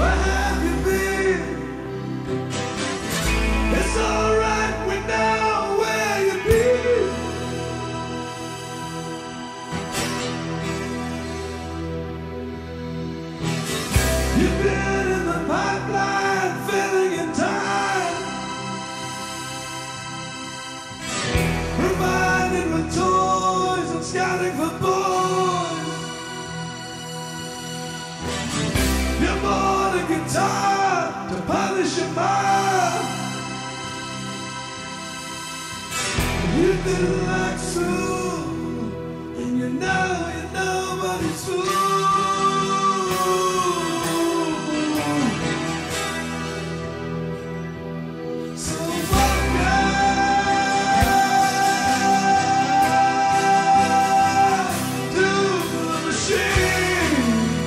Where have you been? It's alright, we know where you've been. You've been in the pipeline, filling in time, provided with toys and scouting for boys. You bought a guitar to polish your mind. You didn't like school, and you know you're nobody's fool. So welcome to the machine.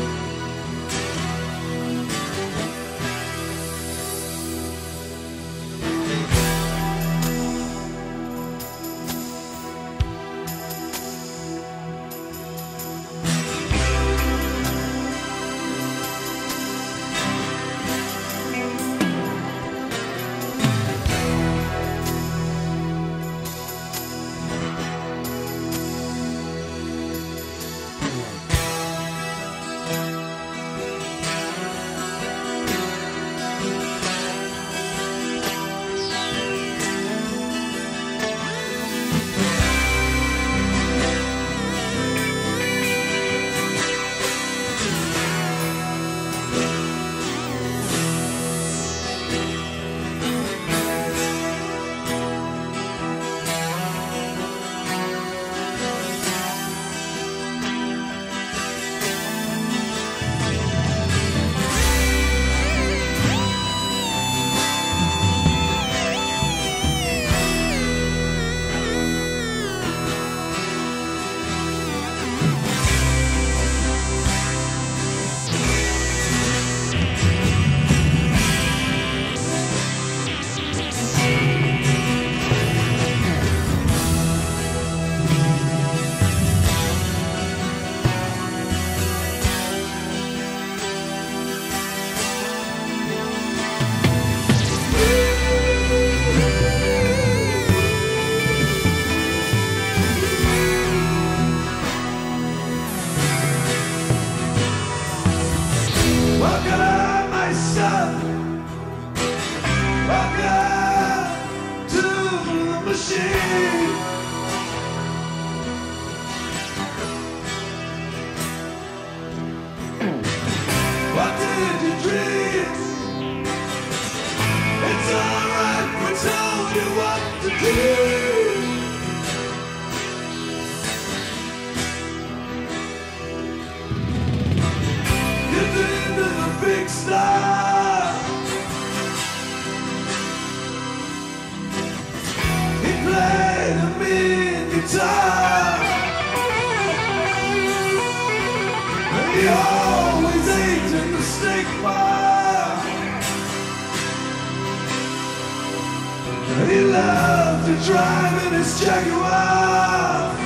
Welcome, my son. Welcome to the machine. What did you dream? It's alright, we told you what to do. Big star. He played a mean guitar, and he always ate in the steak bar. And he loved to drive in his Jaguar.